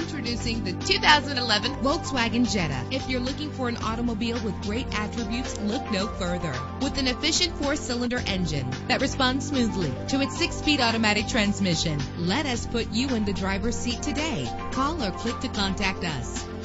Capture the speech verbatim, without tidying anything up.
Introducing the two thousand eleven Volkswagen Jetta. If you're looking for an automobile with great attributes, look no further. With an efficient four-cylinder engine that responds smoothly to its six-speed automatic transmission, let us put you in the driver's seat today. Call or click to contact us.